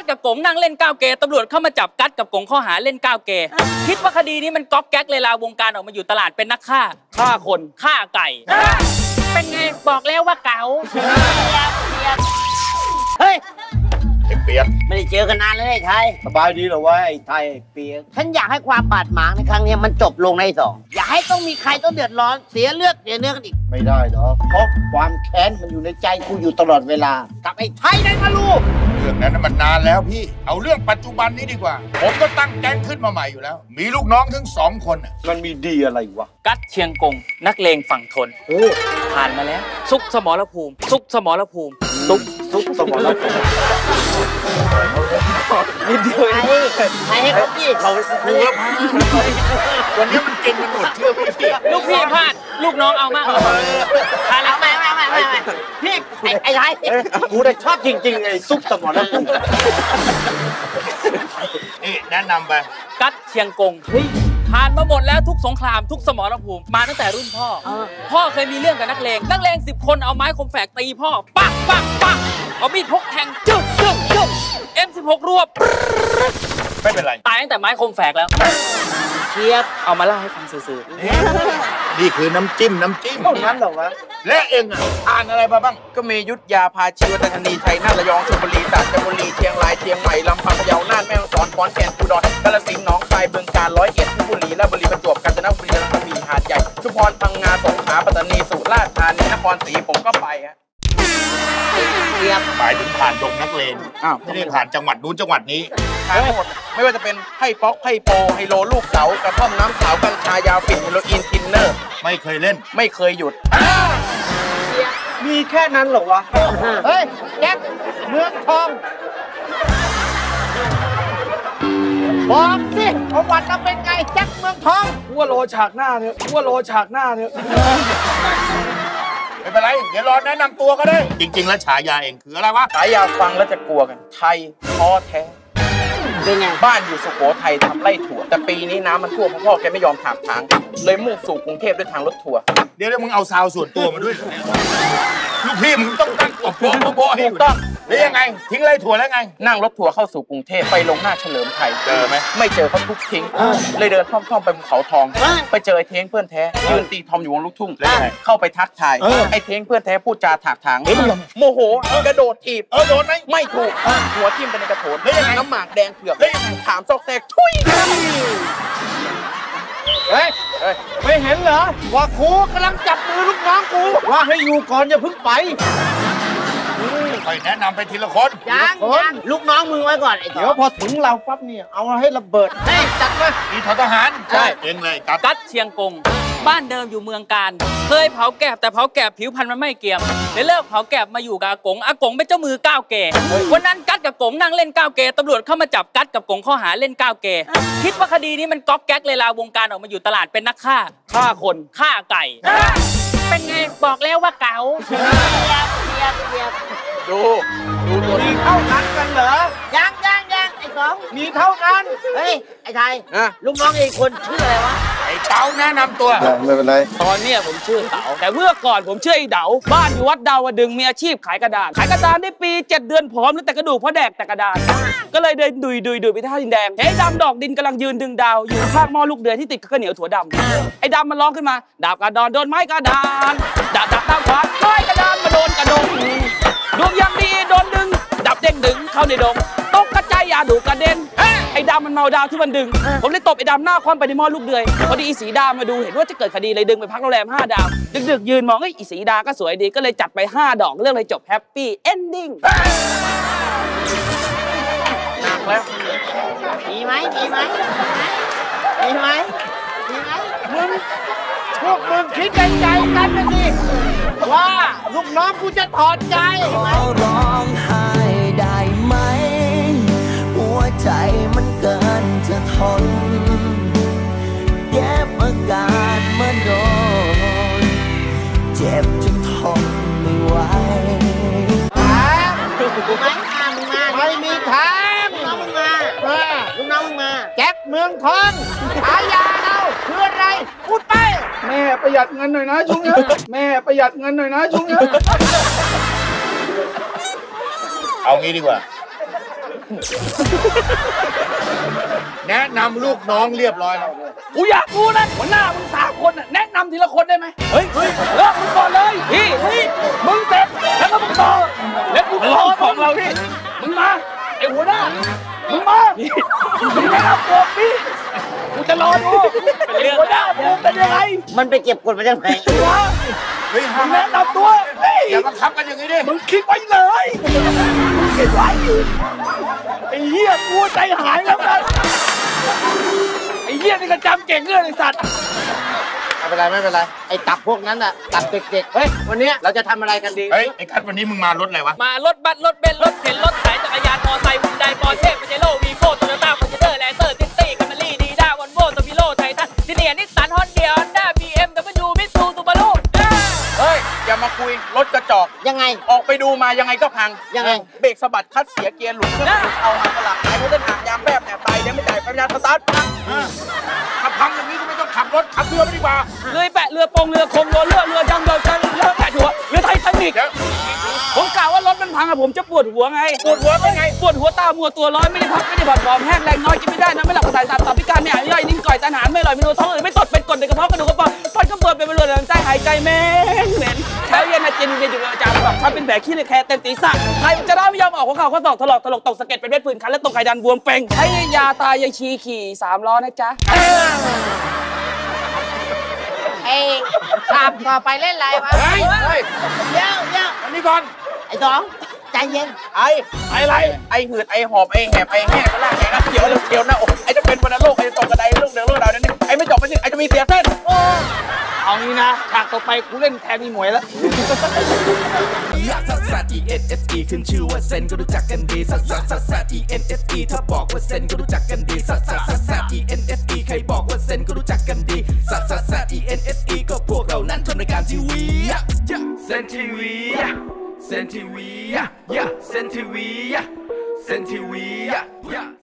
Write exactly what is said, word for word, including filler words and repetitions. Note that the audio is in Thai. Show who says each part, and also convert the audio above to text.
Speaker 1: ดกับกงนั่งเล่นก้าวเกย์ตำรวจเข้ามาจับกัดกับกงข้อหาเล่นก้าวเกย์คิดว่าคดีนี้มันก๊อกแก๊กเลยลาวงการออกมาอยู่ตลาดเป็นนักฆ่าฆ่าคนฆ่าไก่เป็นไงบอกแล้วว่าเก๋า
Speaker 2: เฮ้ย
Speaker 3: เปียก
Speaker 2: ไม่ได้เจอกันนานเลยไอ้ไทย
Speaker 3: สบายดีเหรอวะไอ้ไทยเปียก
Speaker 2: ฉันอยากให้ความบาดหมางในครั้งนี้มันจบลงในสองอย่าให้ต้องมีใครต้องเดือดร้อนเสียเลือดเสียเนื้อกันอีก
Speaker 3: ไม่ได้หรอกเพราะความแค้นมันอยู่ในใจกูอยู่ตลอดเวลา
Speaker 2: กับไอ้ไทยได้มาลูก
Speaker 4: เรื่องนั้นมันนานแล้วพี่เอาเรื่องปัจจุบันนี้ดีกว่าผมก็ตั้งแก๊งขึ้นมาใหม่อยู่แล้วมีลูกน้องถึงสองคน
Speaker 3: มันมีดีอะไรวะ
Speaker 1: กัดเชียงกงนักเลงฝั่งทน
Speaker 3: โอ้
Speaker 1: ผ่านมาแล้วซุกสมรภูมิซุกสมรภูมิซุก
Speaker 3: ซุกสมรภูมิ
Speaker 2: นิดเดียวไอ้ไอ้เขาพี่เขา
Speaker 4: เพื่อพาวันนี้มันเก่งมันหมดเชื่อพี่
Speaker 1: ลูกพี่พลาดลูกน้องเอามาก
Speaker 2: ผ่านแล้วไม่ไม่ไม่ไม่พี่ไอ้ไทย
Speaker 3: กูได้ชอบจริงๆไอ้ซุกสมรภูมิ
Speaker 4: นี่แนะนำไป
Speaker 1: กัดเชียงกงผ่านมาหมดแล้วทุกสงครามทุกสมรภูมิมาตั้งแต่รุ่นพ่อพ่อเคยมีเรื่องกับนักเลงนักเลงสิบคนเอาไม้คมแฝกตีพ่อปักปักปักเอามีดพกแทงจึ๊บจึ๊บจึ๊บเอ็มสิบหกรวบ
Speaker 4: ไม่เป็นไร
Speaker 1: ตายตั้งแต่ไม้คมแฝกแล้ว
Speaker 2: เชียบ
Speaker 1: เอามาเล่าให้ฟังซื่อ
Speaker 4: ๆนี่คือน้ำจิ้มน้ำจิ้ม
Speaker 3: เท่านั้นเหรอวะ
Speaker 4: และเองอ่ะอ่านอะไรมาบ้าง
Speaker 5: ก็มียุทธยาพาชีวัฒนีชัยนาทระยองชลบุรีตราดจันทบุรีเชียงรายเชียงใหม่ลำพูนพะเยาน่านแม่ฮ่องสอนขอนแก่นอุดรกาฬสินธุ์หนองคายบึงกาฬร้อยเอ็ดเพชรบุรีราชบุรีประจวบกาญจนบุรีระนองกระบี่หาดใหญ่ชุมพรพังงาสงขลาปัตตานีสุราษฎร์ธานีนครศรีผมก็ไปฮะ
Speaker 2: เชียบ
Speaker 4: หมายถึงผ่านดงนักเลงไม่ได้ผ่านจังหวัดนู้นจังหวัดนี้
Speaker 5: ผ่านหมดไม่ว่าจะเป็นไพ่ป๊อกไพ่โปไฮโลลูกเต๋ากระท่อมน้ำขาวกัญชายาฝิ่นเฮโรอีนทินเนอร์
Speaker 4: ไม่เคยเล่น
Speaker 5: ไม่เคยหยุด
Speaker 3: มีแค่นั้นเหรอวะ
Speaker 2: เฮ้ยแจ็คเมืองทองบอกสิประวัติเราเป็นไงแจ็คเมืองทอง
Speaker 3: ว่าโลฉากหน้าเนี่ยว่าโลฉากหน้าเนี่ย
Speaker 4: ไม่เป็นไรเดี๋ยวรอแนะนำตัวก็ได้จริงๆแล้วฉายาเองคืออะไรวะ
Speaker 5: ฉายาฟังแล้วจะกลัวกันไทยท้อแท้
Speaker 2: เป็นไง
Speaker 5: บ้านอยู่สุโขทัยทำไร่ถั่วแต่ปีนี้น้ำมันท่วมพ่อแกไม่ยอมถากถางเลยมุ่งสู่กรุงเทพด้วยทางรถทัวร์
Speaker 4: เดี๋ยวมึงเอาซาวส่วนตัวมาด้วยลูกพี่มึงต้องตั้งกบโบโบให้อยู่ต้องแล้วยังไงทิ้งไร่ถั่วแล้วไง
Speaker 5: นั่งรถทัวร์เข้าสู่กรุงเทพไปลงหน้าเฉลิมไทย
Speaker 4: เจอไหม
Speaker 5: ไม่เจอเขาทุบทิ้งเลยเดินท่อมๆไปภูเขาทองไปเจอไอ้เท้งเพื่อนแท้ยืนตีทอมอยู่วงลูกทุ่งเข้าไปทักทายไอ้เท้งเพื่อนแท้พูดจาถากถางโมโหกระโดดถีบ
Speaker 4: เออโดนไหม
Speaker 5: ไม่ถูกหัวทิ่มไปในกระโถนน้ำหมากแดงเผือกถามซอกแซกทุย
Speaker 3: เฮ้ยไม่เห็นเหรอว่าครูกำลังจับมือลูกน้องกูว่าให้อยู่ก่อนอย่าเพิ่งไป
Speaker 4: ไปแนะนำไปทีละคน
Speaker 2: ยังยังลูกน้องมึงไว้ก่อนไอ้
Speaker 3: เดี๋ยวพอถึงเราปั๊บเนี่ยเอาให้ระเบิด
Speaker 2: เฮ้ยจัดมา
Speaker 4: มีทหารใช่เองเลย
Speaker 1: กัดเชียงกงบ้านเดิมอยู่เมืองการเคยเผาแกบแต่เผาแกบผิวพรรณมันไม่เกี่ยมเลยเลิกเผาแกบมาอยู่กับอากงอากงเป็นเจ้ามือก้าวเกย์วันนั้นกัดกับกงนั่งเล่นก้าวเกย์ตำรวจเข้ามาจับกัดกับกงข้อหาเล่นก้าวเกย์คิดว่าคดีนี้มันก๊อกแก๊กเลยลาวงการออกมาอยู่ตลาดเป็นนักฆ่าฆ่าคนฆ่าไก่เป็นไงบอกแล้วว่าเก๋า
Speaker 5: ดูดูตัว
Speaker 3: นี้เท่านั้นกันเหรอ
Speaker 2: ยังยังยังไอ้สอง
Speaker 3: มีเท่านั้น
Speaker 2: เฮ้ยไอ้ไทยลูกน้องไอ้คนชื่ออะไรวะ
Speaker 4: ไอ้เต๋าแนะนำตัว
Speaker 3: ไม่เป็นไร
Speaker 1: ตอนนี้ผมชื่อเต๋าแต่เมื่อก่อนผมชื่อไอ้เด๋าบ้านอยู่วัดดาวดึงมีอาชีพขายกระดาษขายกระดาษได้ปีเจ็ดเดือนผอมแล้วแต่กระดูกเพราะแดกแต่กระดาษก็เลยเดินดุยดุยดุยไปท่าดินแดงไอ้ดำดอกดินกำลังยืนดึงดาวอยู่ข้างหม้อลูกเดือยที่ติดข้าวเหนียวถั่วดำไอ้ดำมันร้องขึ้นมาดาบกระดอนโดนไม้กระดานดาบดาบดาบขวานไม้กระดานมาโดนกระดงดวงยังดีโดนดึงดับเด้งดึงเข้าในดงตกกระจายยาดูกระเด็นไอ้ดำมันเมาดาวที่มันดึงผมเลยตบไอ้ดำหน้าคว่ำไปในหม้อลูกเดือยพอดีอีสีดามาดูเห็นว่าจะเกิดคดีเลยดึงไปพักโรงแรมห้าดาวดึกๆยืนมองไอ้อีสีดาก็สวยดีก็เลยจัดไปห้าดอกเรื่องเลยจบแฮปปี้เอนดิ้ง
Speaker 5: หนักแล้ว
Speaker 2: มีไหมมีไหมมีไหมมีไหม
Speaker 3: มึงพวกมึงคิดในใจกันนะสิว่าลูกน้องกูจะถอดใจ
Speaker 6: ร้องไห้ได้ไหมหัวใจมันเกินจะทนเก็บอาการมาโดนเจ็บจนทนไม่ไหว
Speaker 2: ถูกไหมมามึงมา
Speaker 3: ไม่มีทาง
Speaker 2: ลูกน้องมึงมาลูกน้องมึงมา
Speaker 3: แจ็คเมืองทองฉายาเราคืออะไรพูดไปแม่ประหยัดเงินหน่อยนะช่วงนี้แม่ประหยัดเงินหน่อยนะช่วงนี้
Speaker 4: เอางี้ดีกว่าแนะนำลูกน้องเรียบร้อยแล้ว
Speaker 3: กูอยากรู้นะหัวหน้ามึงสามคนน่ะแนะนำทีละคนได้ไหม
Speaker 1: เฮ้ยเลิกมึงก่อนเลยพี่
Speaker 3: เฮ้ยมึงเสร็จแล้วก็มึงต่อแล้วกูรอของเราพี่มึงมาไอ้หัวหน้ามึงมามึงแนะนำตัวพี่กูจะรอดูเป็นเรื่องหัวหน้ามึงเป็นยังไง
Speaker 2: มันไปเก็บกดมาจากไหน
Speaker 3: วะ
Speaker 4: เฮ้ย
Speaker 3: มึ
Speaker 4: ห้าม
Speaker 3: งแนะนำตัวเฮ้ย
Speaker 4: อย่าบังคับกันอย่างนี้ดิ
Speaker 3: มึงคิดไว้เลยมึงคิดไว้ไอ้เหี้ยกูใจหายแล้วกันไอ้เหี้ยนี่ก็จำเก่งเงื่อนไอ้สัตว์
Speaker 2: ไม่เป็นไรไม่เป็นไรไอ้ตับพวกนั้นน่ะตับเด็กๆเฮ้ยวันนี้เราจะทำอะไรกันดี
Speaker 4: เฮ้ยไอ้กัดวันนี้มึงมารถอะไรวะ
Speaker 7: มารถบัสรถเบนซ์รถเข็นรถไถจักรยานมอไซค์ฮุนไดปอร์เช่ปาเจโร่วีโก้โตโยต้าฟอร์จูเนอร์แลนเซอร์ซิตี้กัมมารี่ดีด้าวอลโว่สปิโร่ไททันซีเนียร์นิสสันฮอนเดียฮอนด้าบีเอ็มดับเบิลยูมิตซูซูบารุ
Speaker 5: เฮ้ย อย่ามาคุยรถกระจอก
Speaker 2: ยังไง
Speaker 5: ออกไปดูมายังไงก็พัง
Speaker 2: ยังไง
Speaker 5: เบรกสะบัดคัดเสียเกียร์หลุดเครื่องหลุดเอาหางสลักไอ้รถเดินหางยางแฟบเนี่ยตายยังไม่จ่ายไฟยางสตาร์ทพัง
Speaker 4: ถ้าพังอย่างนี้ก็ไม่ต้องขับรถขับเรือไปดีกว่า
Speaker 1: เรือแปะเรือปงเรือคงเรือเรือเรือดำเรือจันเรือแปะหัวเรือไททานิก
Speaker 4: เดี๋ยว
Speaker 1: ผมกล่าวว่ารถมันพังอะผมจะปวดหัวไงปวดหัวเป็นไงปวดหัวตามัวตัวร้อนไม่ได้พักไม่ได้ผ่อนบอมแห้งแรงน้อยกินไม่ได้นะไม่หลับกระสายสัตว์ตับพิการไม่หายย่อยนิ่งก่อยตันหารไม่อร่อยไม่รู้ท้องอืดไม่สดเป็นกรดในกระเพาะกระดูกกระเพาะฟันก็เปิดเป็นบริเวณลำไส้หายใจเหม็นเหม็นเช้าเย็นอาเจียนเวียนอยู่ประจำแบบถ้าเป็นแผลขี้เลยแค่เต็มศีรษะใครจะได้ไม่ยอมออกหัวเข่าข้อศอกถลอกถลกตกสะเก็ดเป็นเม็ดผื่นคันและตรงไข่ดันบวมเป่งใช้ยาตายยังชีขี่สามล้อนะจ๊ะ
Speaker 2: ไอ้ขับต่อไปเล่นอะไรวะ
Speaker 4: เฮ้ยเฮ้ย
Speaker 2: เดี๋ยวเดี๋ยว
Speaker 4: อันนี้ก่อน
Speaker 2: ไอ้สองใจเย็น
Speaker 5: ไอ้ไอ้ไรไอ้หืดไอ้หอบไอ้แหบไอ้แห้งก็ล่างไอ้น้ำเขียวเขียวหน้าอกไอ้จะเป็นวัณโรคไอ้จะตกกระไดเรื่องเรื่องเรื่องราวนั้นไอ้ไม่จบไม่สิ้นไอ้จะมีเสียเส้น
Speaker 1: เอางี้นะฉากต่อไปกูเล่นแทนมีหมวยแล้ว
Speaker 6: ซัสซัส E N S E ขึ้นชื่อว่าเซนก็รู้จักกันดีซัสซัสซัสซัส E N S E ถ้าบอกว่าเซนก็รู้จักกันดีซัสซัสซัสซัส E N S E ใครบอกว่าเซนก็รู้จักกันดีซัสซัสซัส E N S E ก็พวกเรานั้นทำรายการทีวีเซนทีวีเซนทีวีเซนทีวีเซนทีวี